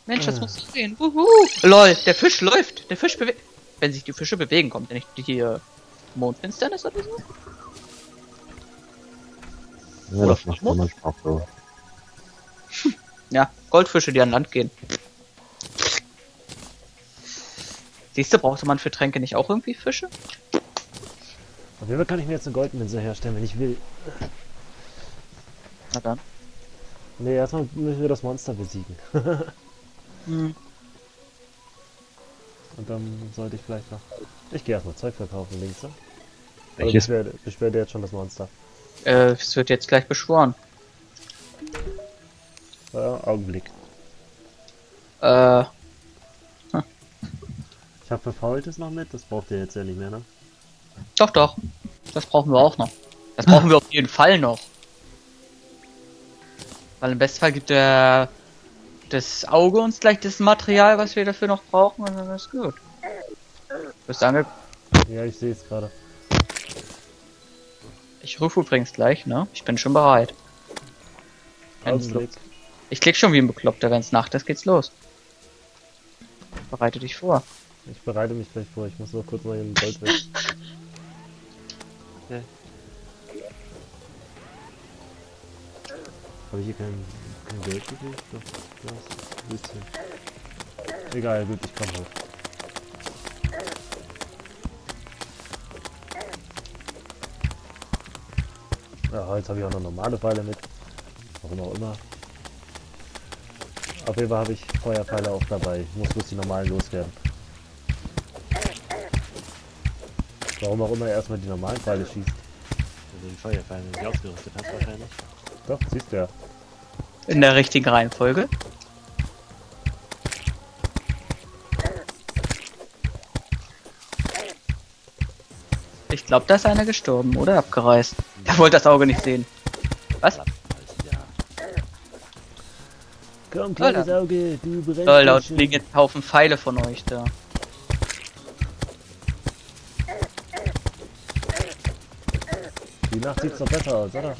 Mensch, das musst du sehen. Lol, der Fisch läuft. Der Fisch bewegt. Wenn sich die Fische bewegen, kommt ja nicht die Mondfinsternis oder so? Ja, das macht man manchmal auch so. Ja, Goldfische, die an Land gehen. Siehst du, brauchte man für Tränke nicht auch irgendwie Fische? Auf jeden Fall kann ich mir jetzt eine Goldmünze herstellen, wenn ich will. Na dann. Ne, erstmal müssen wir das Monster besiegen. Hm. Und dann sollte ich vielleicht noch... Ich gehe erstmal Zeug verkaufen, links, ne? Welches? Beschwert jetzt schon das Monster. Es wird jetzt gleich beschworen. Augenblick. Äh, Ich habe Verfaultes noch mit, das braucht ihr jetzt ja nicht mehr, ne? doch, doch. Das brauchen wir auch noch. Das brauchen wir auf jeden Fall noch. Weil im Bestfall gibt das Auge uns gleich das Material, was wir dafür noch brauchen, und dann ist gut. Bist du Ja, ich sehe es gerade. Ich rufe übrigens gleich, ne? Ich bin schon bereit. Wenn's Augenblick. los- Ich klick schon wie ein Bekloppter, wenn es Nacht ist, geht's los. Bereite dich vor. Ich bereite mich gleich vor, ich muss nur kurz mal in den Gold weg. Okay. Habe ich hier kein Geld gekriegt? Doch, das ein bisschen. Egal, gut, ich komme hoch. Ja, jetzt habe ich auch noch normale Pfeile mit. Warum auch immer. Auf jeden Fall habe ich Feuerpfeile auch dabei. Ich muss bloß die normalen loswerden. Warum auch immer er erstmal die normalen Pfeile schießt. Also die Feuerpfeile, die ausgerüstet hast wahrscheinlich. Doch, siehst du ja. In der richtigen Reihenfolge. Ich glaube, da ist einer gestorben oder abgereist. Der wollte das Auge nicht sehen. Was? Ja. Komm, kleines Auge, du brennst. Laut schon. liegen jetzt ein Haufen Pfeile von euch da. Die Nacht sieht's doch besser aus, oder?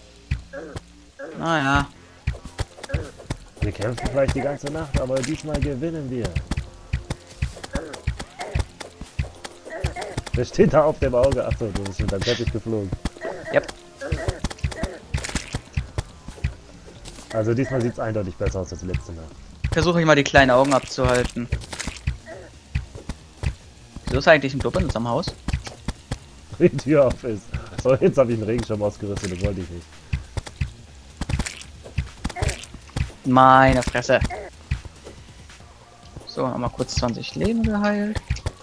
Naja. Wir kämpfen vielleicht die ganze Nacht, aber diesmal gewinnen wir. Wer steht da auf dem Auge? Achso, du bist mit deinem Teppich geflogen. Yep. Also diesmal sieht's eindeutig besser aus als letzte Mal. Versuche ich mal die kleinen Augen abzuhalten. Wieso ist eigentlich ein Club in unserem Haus? Die Tür auf ist. So, jetzt habe ich einen Regenschirm ausgerüstet, das wollte ich nicht. Meine Fresse. So, nochmal kurz 20 Leben geheilt.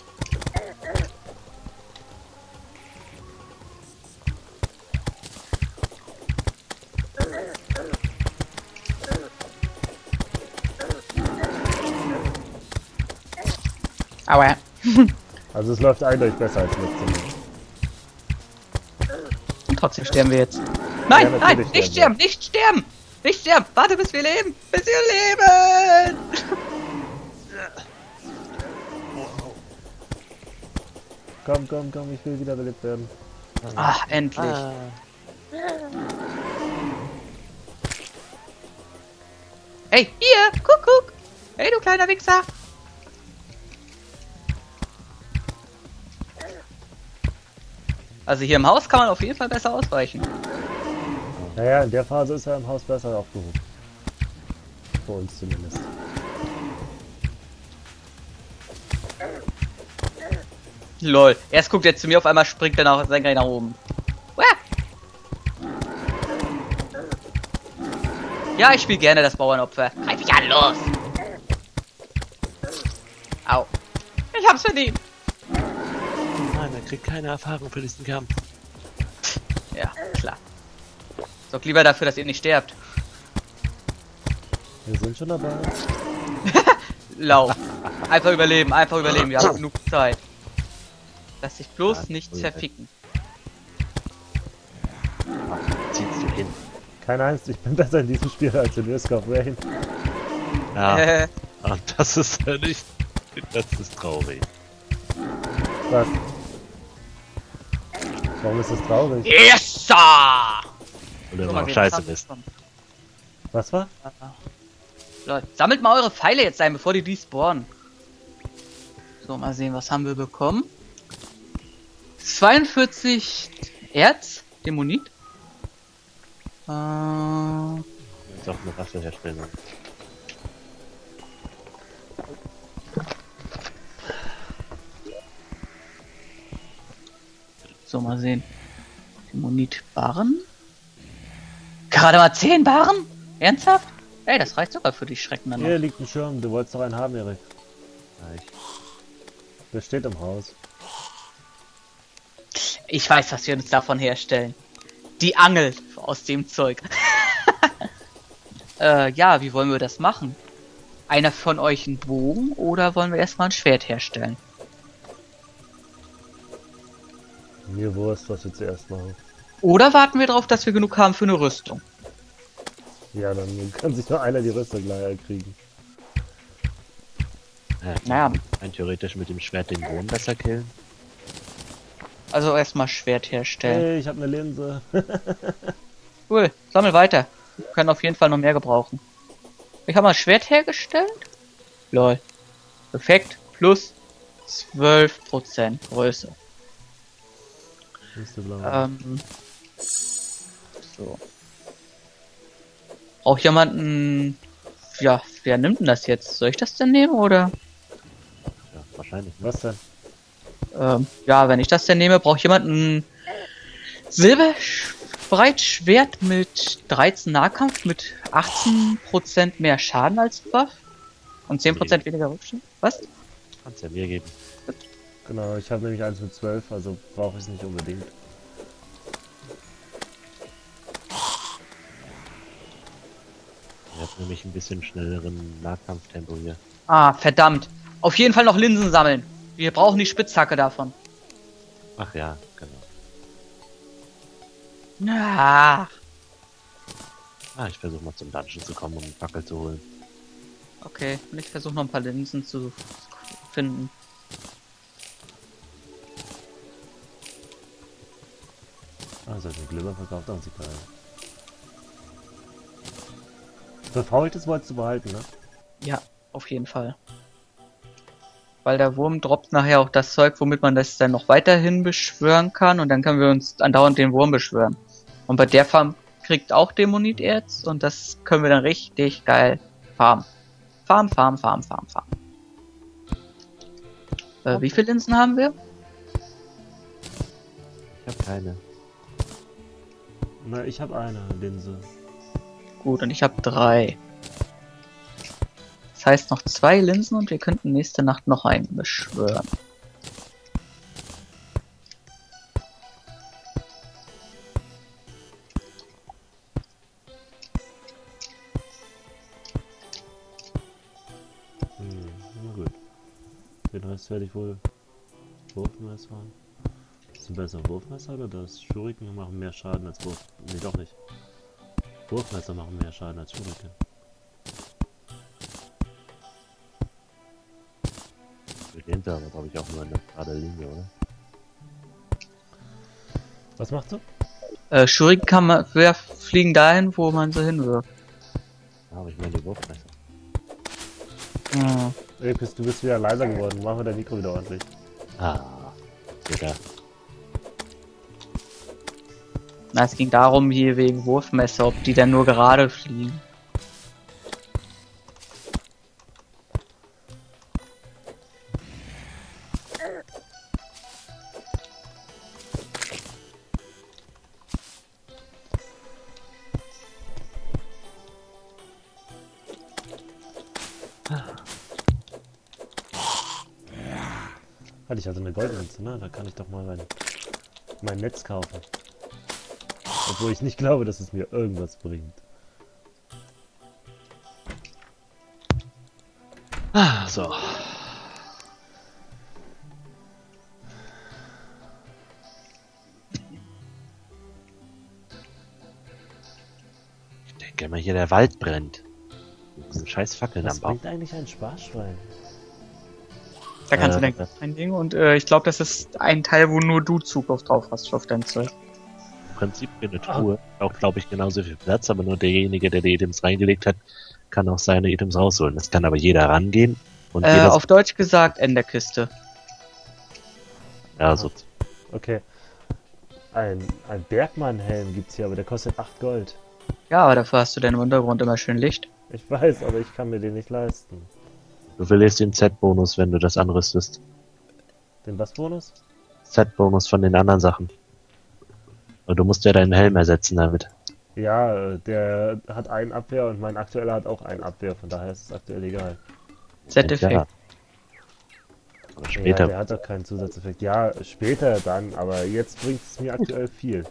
Aua. Also es läuft eindeutig besser als letzte Mal. Und trotzdem sterben wir jetzt. Nein, Ja, nein, natürlich nicht sterben sterben, nicht sterben! Nicht sterben! Warte, bis wir leben! Bis wir leben! Komm, komm, komm, ich will wiederbelebt werden. Ach, endlich. Hey, hier! Kuckuck! Hey, du kleiner Wichser! Also hier im Haus kann man auf jeden Fall besser ausweichen. Naja, in der Phase ist er im Haus besser aufgehoben. Für uns zumindest. Lol. Erst guckt er zu mir, auf einmal springt er nach senkrecht nach oben. Uah. Ja, ich spiele gerne das Bauernopfer. Greif mich an, los! Au. Ich hab's verdient. Nein, er kriegt keine Erfahrung für diesen Kampf. Ja, klar. Sorgt lieber dafür, dass ihr nicht sterbt. Wir sind schon dabei. Lauf. Einfach überleben, wir haben genug Zeit. Lass dich bloß Ja, nicht cool. zerficken. Ziehst du hin. Keine Angst, ich bin besser in diesem Spiel als in Risk of Rain. Ja, und das ist ja nicht... Das ist traurig. Was? Warum ist das traurig? Yes, sir! Oder Guck immer mal, noch wir scheiße haben- bist. Was war? Leute, sammelt mal eure Pfeile jetzt ein, bevor die spawnen. So, mal sehen, was haben wir bekommen? 42 Erz, Dämonit. Jetzt auch eine Wasserherstellung. So, mal sehen. Dämonit-Barren. Gerade mal 10 Barren? Ernsthaft? Ey, das reicht sogar für die Schrecken dann noch. Hier liegt ein Schirm, du wolltest doch einen haben, Erik. Ja, Der steht im Haus. Ich weiß, was wir uns davon herstellen. Die Angel aus dem Zeug. Ja, wie wollen wir das machen? Einer von euch einen Bogen oder wollen wir erstmal ein Schwert herstellen? Mir Wurst, was wir zuerst machen. Oder warten wir darauf, dass wir genug haben für eine Rüstung? Ja, dann kann sich nur einer die Rüstung gleich kriegen. Naja. Rein theoretisch mit dem Schwert den Boden besser killen. Also erstmal Schwert herstellen. Hey, ich habe eine Linse. Cool, sammel weiter. Wir können auf jeden Fall noch mehr gebrauchen. Ich habe mal ein Schwert hergestellt. Lol. Perfekt. Plus 12% Größe. Liste blau. So. Braucht jemanden... Ja, wer nimmt denn das jetzt? Soll ich das denn nehmen, oder? Ja, wahrscheinlich. Was denn? Ja, wenn ich das denn nehme, braucht jemand ein Silberbreitschwert mit 13 Nahkampf mit 18% mehr Schaden als Buff und 10% weniger Rückstand. Was? Kannst ja mir geben. Genau, ich habe nämlich eins mit 12, also brauche ich es nicht unbedingt. Ich habe nämlich ein bisschen schnelleren Nahkampftempo hier. Ah, verdammt. Auf jeden Fall noch Linsen sammeln. Wir brauchen die Spitzhacke davon. Ach ja, genau. Ah, Ich versuche mal zum Dungeon zu kommen, um eine Fackel zu holen. okay. Und ich versuche noch ein paar Linsen zu finden. Also den Glimmer verkauft auch sie geil. Verfaultes wolltest du behalten, ne? Ja, auf jeden Fall. Weil der Wurm droppt nachher auch das Zeug, womit man das dann noch weiterhin beschwören kann. Und dann können wir uns andauernd den Wurm beschwören. Und bei der Farm kriegt auch Dämoniterz. Und das können wir dann richtig geil farmen. Farm. Wie viele Linsen haben wir? Ich habe keine. Na, ich habe eine Linse. Gut, und ich habe 3. Das heißt noch 2 Linsen und wir könnten nächste Nacht noch einen beschwören. Na gut. Den Rest werde ich wohl Wurfmesser. Ist ein besser Wurfmesser oder das? Schuriken machen mehr Schaden als Wurf. Nee, doch nicht. Wurfmesser machen mehr Schaden als Schuriken. Beginnt aber, glaube ich, auch nur eine gerade Linie, oder? Was macht so? Shuriken kann man fliegen dahin, wo man sie hinwirft. Aber ich meine die Wurfmesser. Hm. Ey, du bist wieder leiser geworden. Machen wir dein Mikro wieder ordentlich. Wieder. Na, es ging darum, hier wegen Wurfmesser, ob die dann nur gerade fliegen. Ich hatte eine Goldmünze, ne? Da kann ich doch mal mein Netz kaufen. Obwohl ich nicht glaube, dass es mir irgendwas bringt. So. Ich denke mal, hier der Wald brennt. Mit diesen scheiß Fackeln Was am Baum. bringt eigentlich ein Sparschwein? Da kannst du dann ein Ding und ich glaube, das ist ein Teil, wo nur du Zugriff drauf hast auf dein Zeug. Im Prinzip für eine Truhe. Auch, glaube ich, genauso viel Platz, aber nur derjenige, der die Items reingelegt hat, kann auch seine Items rausholen. Es kann aber jeder rangehen und jeder... Auf Deutsch gesagt, in der Kiste. Ja, so. Okay. Ein Bergmann-Helm gibt's hier, aber der kostet 8 Gold. Ja, aber dafür hast du dann im Untergrund immer schön Licht. Ich weiß, aber ich kann mir den nicht leisten. Du verlierst den Z-Bonus, wenn du das anrüstest. Den was Bonus? Z-Bonus von den anderen Sachen. Und du musst ja deinen Helm ersetzen damit. Ja, der hat einen Abwehr und mein aktueller hat auch einen Abwehr, von daher ist es aktuell egal. Z-Effekt. Ja. Aber Ja, später. der hat doch keinen Zusatzeffekt. Ja, später dann, aber jetzt bringt es mir aktuell viel.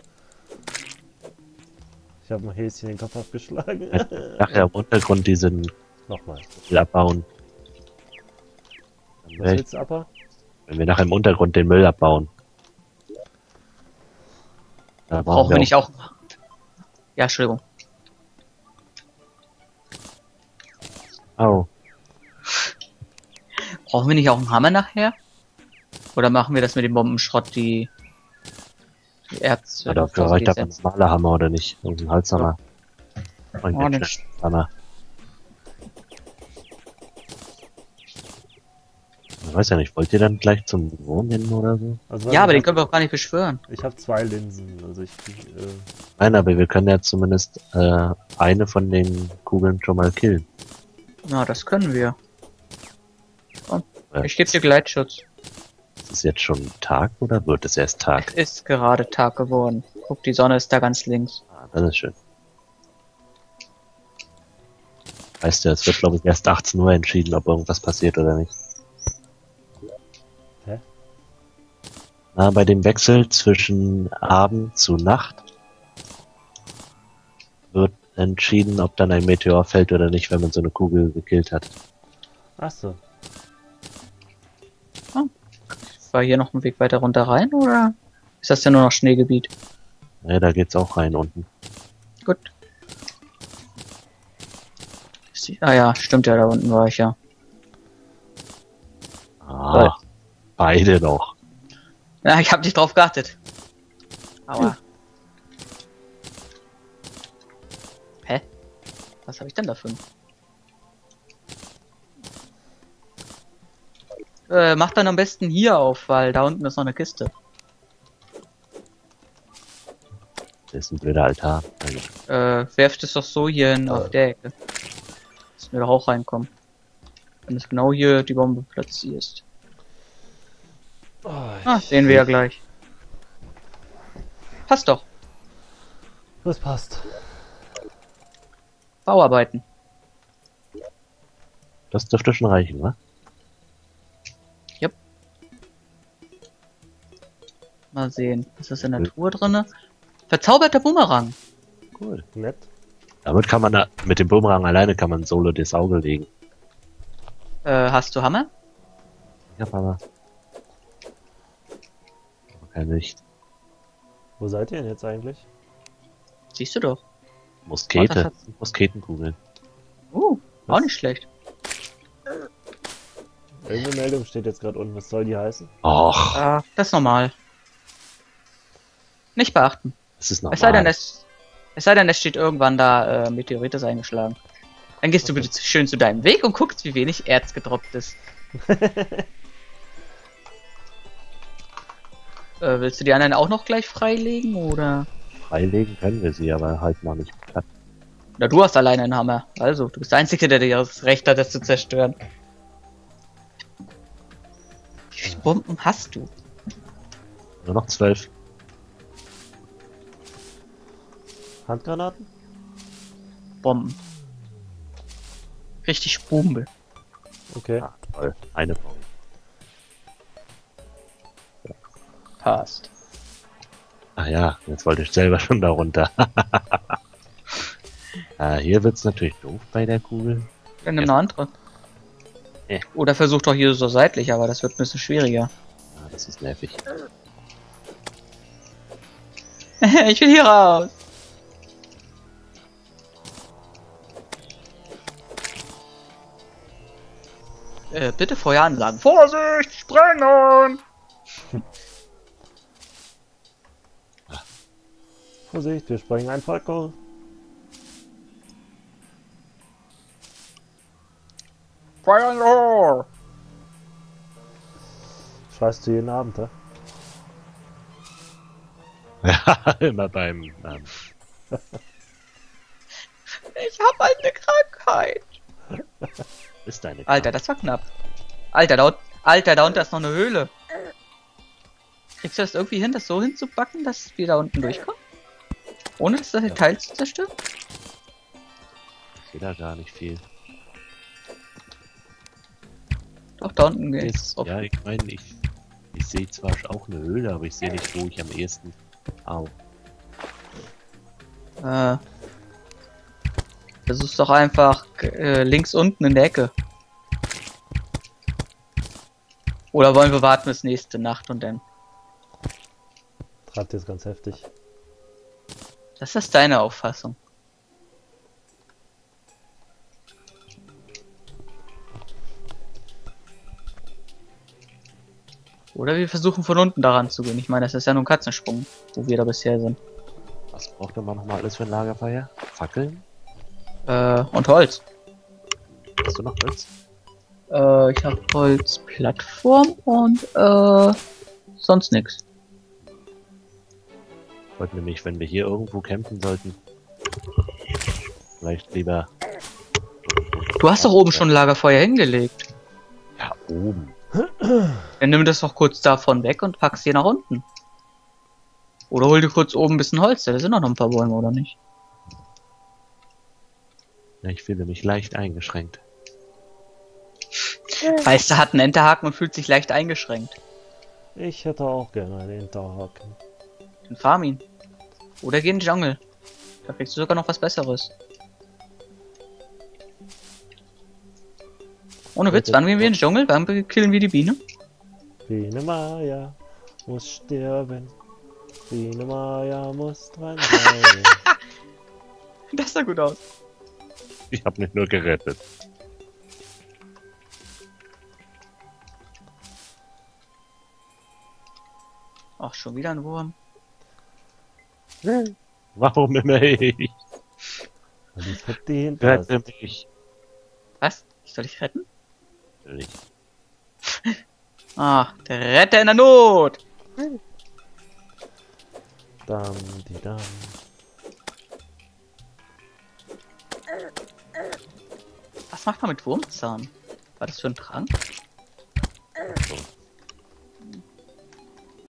Ich habe ein Häschen den Kopf abgeschlagen. Nachher im Untergrund diesen Nochmal. Müll abbauen. Was willst du, Appa? Wenn wir nachher im Untergrund den Müll abbauen. Da Brauchen wir nicht auch... Ja, Entschuldigung. Au. Brauchen wir nicht auch einen Hammer nachher? Oder machen wir das mit dem Bombenschrott, die Erz... Ja, dafür reicht aber ein normaler Hammer oder nicht? Irgendein Holzhammer. Und Oh, ein nicht. Hammer. Ich weiß ja nicht, wollt ihr dann gleich zum Wurm hin oder so? Also, Ja, aber den ich können wir auch gar nicht beschwören. habe 2 Linsen, also Nein, aber wir können ja zumindest eine von den Kugeln schon mal killen. Ja, das können wir. Ja. Ich gebe dir Gleitschutz. Ist es jetzt schon Tag oder wird es erst Tag? Es ist gerade Tag geworden. Guck, die Sonne ist da ganz links. Ah, das ist schön. Weißt du, es wird glaube ich erst 18 Uhr entschieden, ob irgendwas passiert oder nicht. Hä? Na, bei dem Wechsel zwischen Abend zu Nacht wird entschieden, ob dann ein Meteor fällt oder nicht, wenn man so eine Kugel gekillt hat. Achso. War hier noch ein Weg weiter runter rein, oder ist das denn nur noch Schneegebiet? Ja, da geht's auch rein unten. Gut. Ah ja, stimmt ja, da unten war ich ja. Ah, beide noch. Ja, ich hab nicht drauf geachtet. Aua. Hä? Was habe ich denn dafür? Mach dann am besten hier auf, weil da unten ist noch eine Kiste. Das ist ein blöder Altar. Also, Werft es doch so hier hin auf der Ecke. Dass wir da auch reinkommen. Wenn es genau hier die Bombe platzierst. Oh, Sehen wir ja gleich. Passt doch. das passt. Bauarbeiten. das dürfte schon reichen, wa? Mal sehen. Ist das in der Truhe drinne? Verzauberter Bumerang. Cool. Nett. Damit kann man mit dem Bumerang alleine kann man Solo das Auge legen. Hast du Hammer? Ja, aber kein Licht. Wo seid ihr denn jetzt eigentlich? Siehst du doch. Muskete. Musketenkugeln. Auch Was? nicht schlecht. Irgendeine Meldung steht jetzt gerade unten. Was soll die heißen? Och, Das ist normal. Nicht beachten. das ist normal. Es sei denn, es steht irgendwann da, Meteorit ist eingeschlagen. Dann gehst du bitte schön zu deinem Weg und guckst, wie wenig Erz gedroppt ist. Willst du die anderen auch noch gleich freilegen, oder? Freilegen können wir sie, aber halt noch nicht platt. Na, du hast alleine einen Hammer. Also, du bist der Einzige, der dir das Recht hat, das zu zerstören. Wie viele Bomben hast du? Nur noch 12. Handgranaten? Bomben. Richtig Bombe. Okay. Ah, toll. Eine Bombe. Passt. Ach ja, jetzt wollte ich selber schon da runter. Hier wird's natürlich doof bei der Kugel. Dann nimm eine andere. Ja. Oder versuch doch hier so seitlich, aber das wird ein bisschen schwieriger. Ah, das ist nervig. Ich will hier raus. Bitte vorher ansagen. Vorsicht, sprengen! Vorsicht, wir sprengen ein Falco. Feuer in the hole! Schreist du jeden Abend, hä? Ja, immer beim... Ich hab halt eine Krankheit. ist deine Alter, das war knapp. Alter, da unten ist noch eine Höhle. Kriegst du das irgendwie hin, das so hinzubacken, dass wir da unten durchkommen? Ohne das Teil zu zerstören? Ich sehe da gar nicht viel. Doch, da unten geht's. Ja, ich meine, ich sehe zwar auch eine Höhle, aber ich sehe nicht, wo ich am ehesten... Au. Das ist doch einfach links unten in der Ecke. Oder wollen wir warten bis nächste Nacht und dann... Treibt jetzt ganz heftig. Das ist deine Auffassung. Oder wir versuchen von unten daran zu gehen. Ich meine, das ist ja nur ein Katzensprung, wo wir da bisher sind. Was braucht man nochmal alles für ein Lagerfeuer? Fackeln? Und Holz. Hast du noch Holz? Ich habe Holzplattform und sonst nichts. Ich wollte nämlich, wenn wir hier irgendwo campen sollten, vielleicht lieber... Du hast doch oben schon ein Lagerfeuer hingelegt. Ja, oben. Dann nimm das doch kurz davon weg und pack's hier nach unten. Oder hol dir kurz oben ein bisschen Holz, da sind doch noch ein paar Bäume, oder nicht? Ja, ich fühle mich leicht eingeschränkt. Weißt du, hat einen Enterhaken und fühlt sich leicht eingeschränkt. Ich hätte auch gerne einen Enterhaken. Dann farm ihn. Oder geh in den Dschungel. Da kriegst du sogar noch was Besseres. Ohne Witz, wann gehen wir in den Dschungel? Wann killen wir die Biene? Biene Maya muss sterben. Biene Maya muss dran sein. Das sah gut aus. Ich habe mich nur gerettet. Ach, schon wieder ein Wurm. Warum immer ich? Weil du verdient hast. Rette mich. Was? Soll ich retten? Natürlich. Ah, der Retter in der Not! Dam, die Dam. Was macht man mit Wurmzahn? War das für ein Trank?